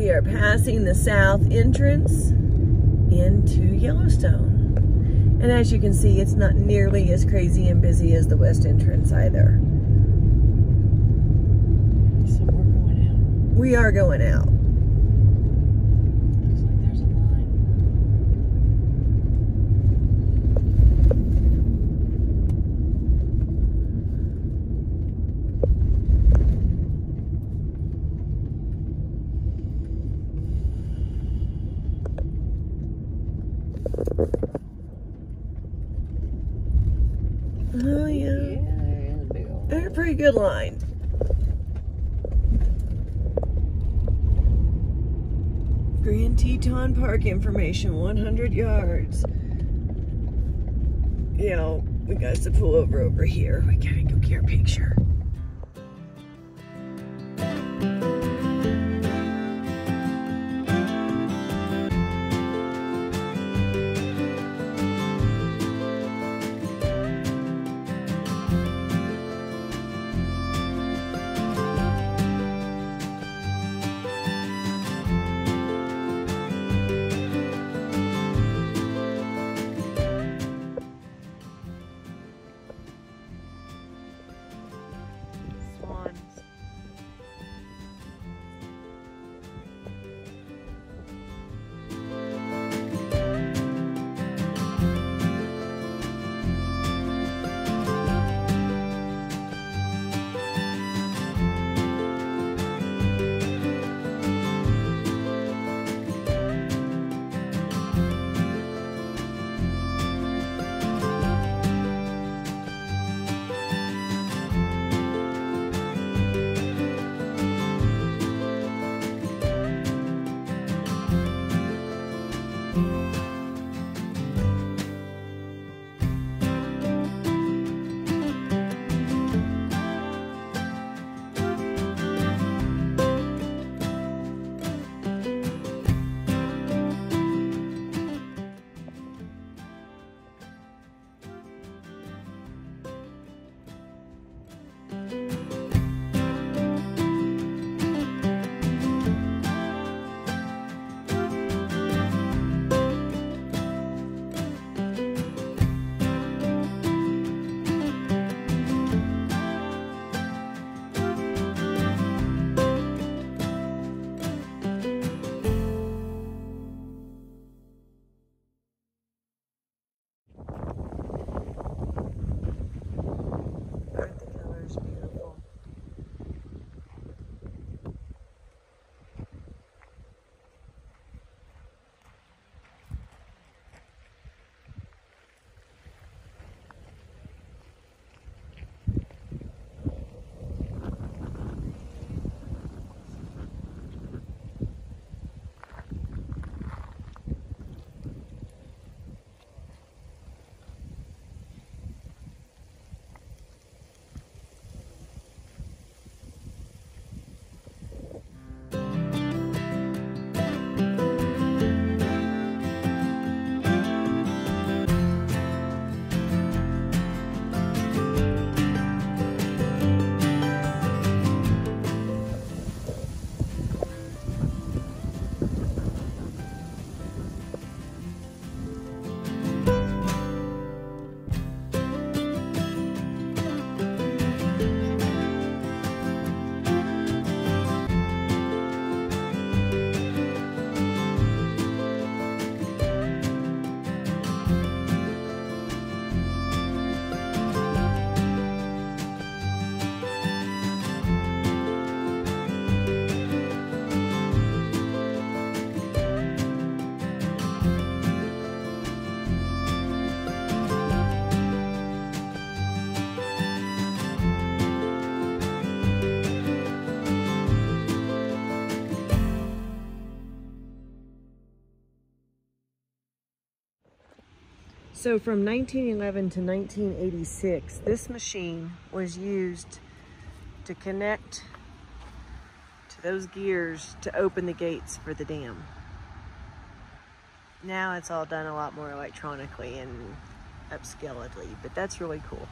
We are passing the south entrance into Yellowstone. And as you can see, it's not nearly as crazy and busy as the west entrance either. So we're going out. We are going out. Looks like there's a line. Oh yeah. Yeah, there is a big old They're a pretty good line. Grand Teton Park information, 100 yards. Yeah, we got to pull over here. We gotta go get our picture. So from 1911 to 1986, this machine was used to connect to those gears to open the gates for the dam. Now it's all done a lot more electronically and upscaledly, but that's really cool.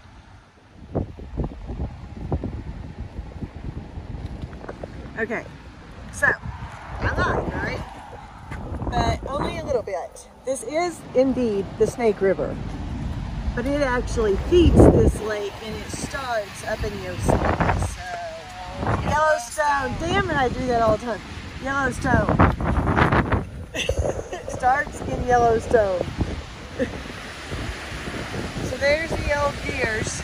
Okay, so I'm not, right? But only a little bit. This is indeed the Snake River, but it actually feeds this lake and it starts up in Yosemite. So Yellowstone, damn it, I do that all the time. Yellowstone. It starts in Yellowstone. So there's the old gears.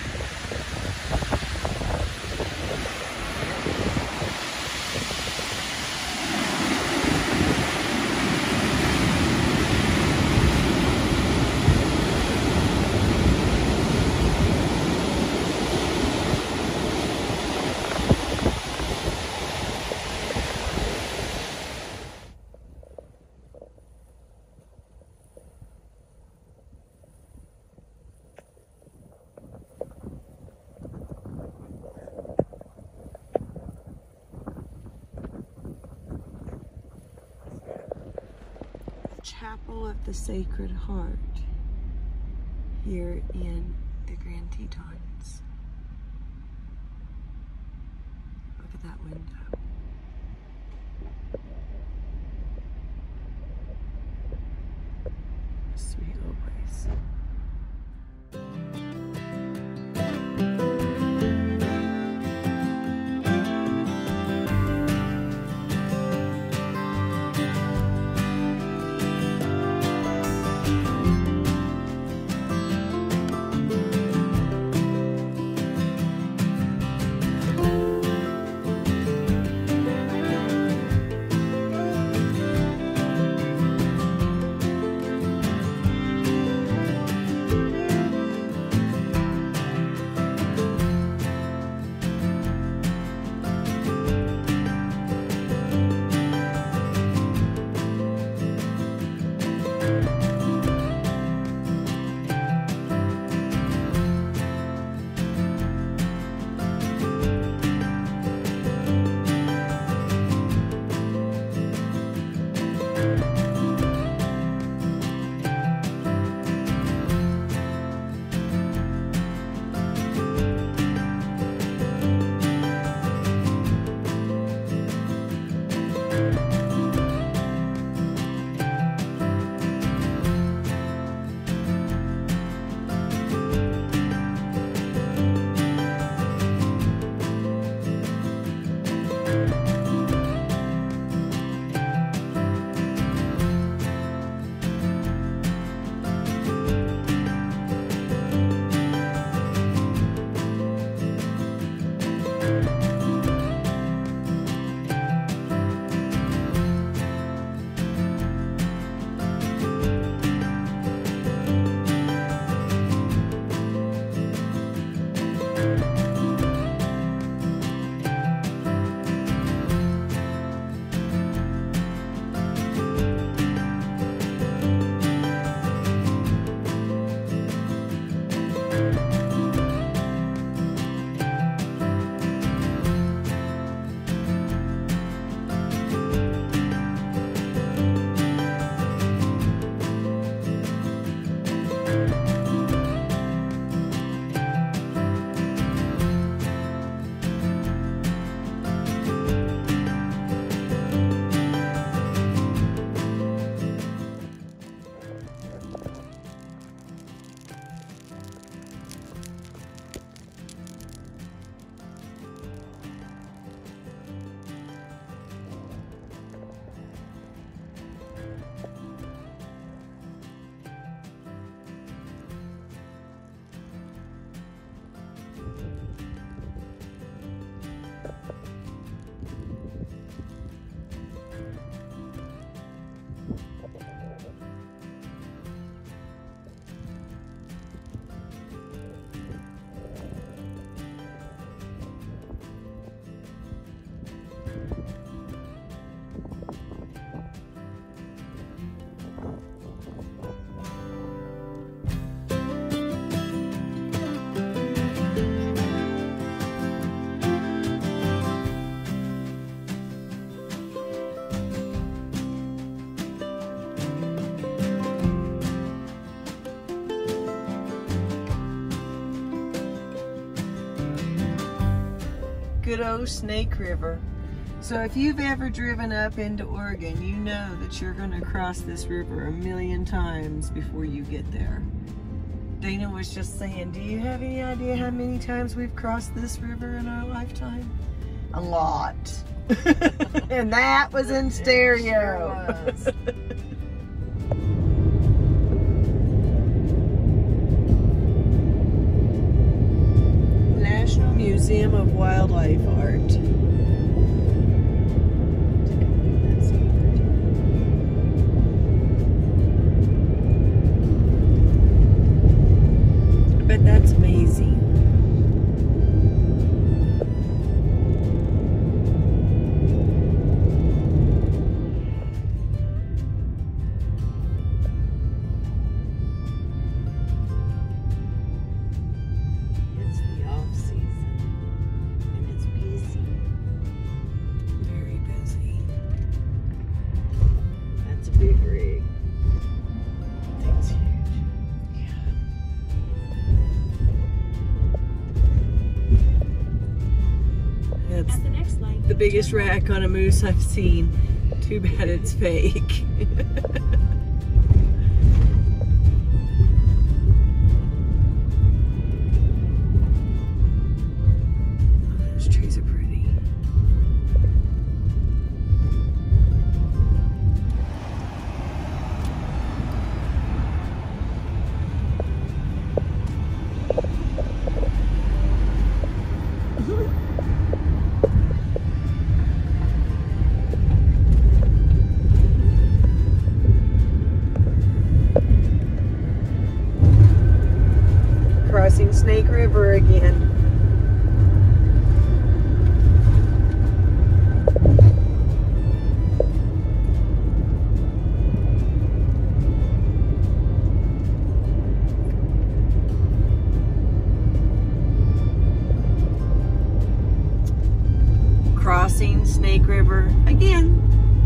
Chapel of the Sacred Heart here in the Grand Tetons. Look at that window. Sweet little place. Good old Snake River. So if you've ever driven up into Oregon, you know that you're going to cross this river a million times before you get there. Dana was just saying, do you have any idea how many times we've crossed this river in our lifetime? A lot. And that was in stereo. Sure was. National Museum of Wildlife Art. But that's amazing. It's the off season, and it's busy. Very busy. That's a big rig. Thing's huge. That's At the next light, the biggest rack on a moose I've seen. Too bad it's fake. Those trees are pretty. Crossing Snake River again. Crossing Snake River again.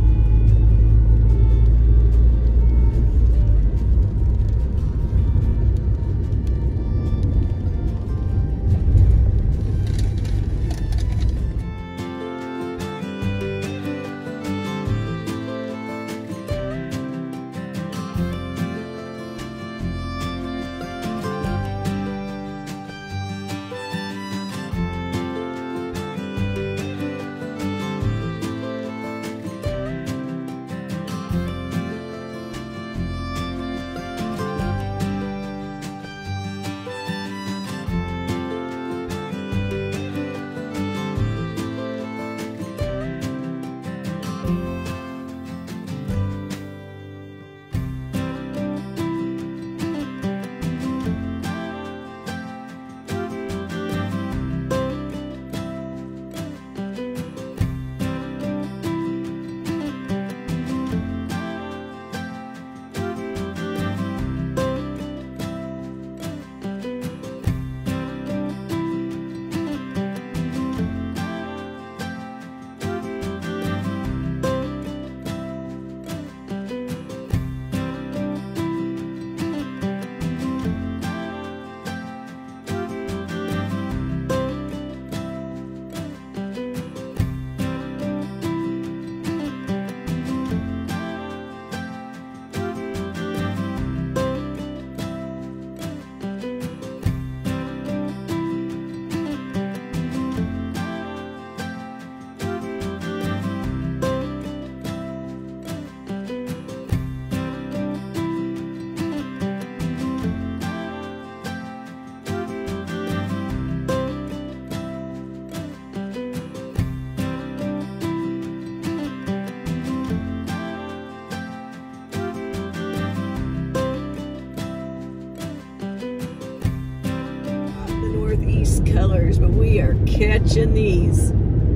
Northeast colors, but we are catching these.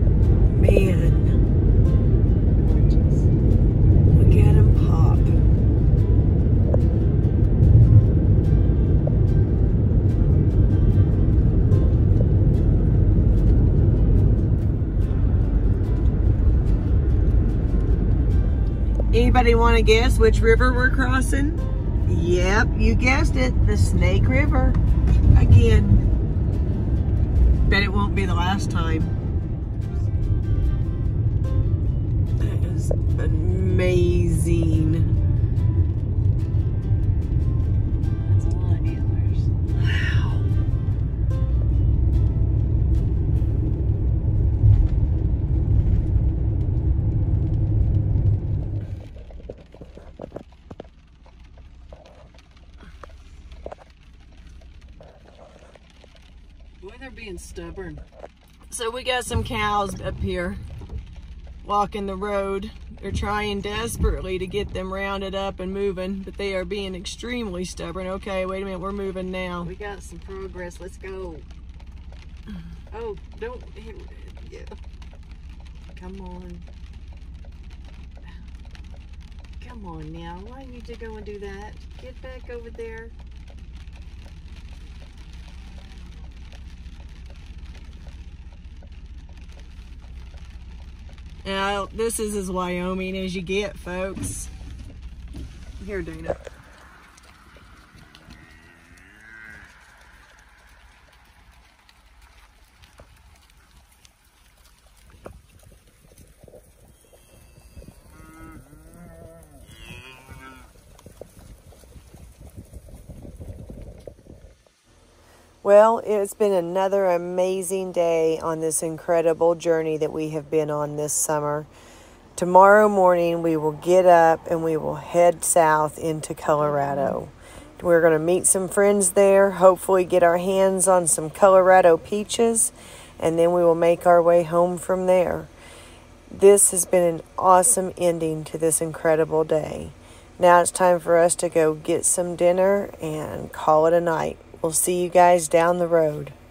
Man, look at them pop. Anybody want to guess which river we're crossing? Yep, you guessed it, the Snake River. Again. Bet it won't be the last time. being stubborn. So we got some cows up here walking the road. They're trying desperately to get them rounded up and moving, but they are being extremely stubborn. Okay, wait a minute, we're moving now. We got some progress. Let's go. Oh, don't. Yeah. Come on. Come on now. Why need to go and do that? Get back over there. Now, this is as Wyoming as you get, folks. Here, Dana. Well, it's been another amazing day on this incredible journey that we have been on this summer. Tomorrow morning, we will get up and we will head south into Colorado. We're going to meet some friends there, hopefully get our hands on some Colorado peaches, and then we will make our way home from there. This has been an awesome ending to this incredible day. Now it's time for us to go get some dinner and call it a night. We'll see you guys down the road.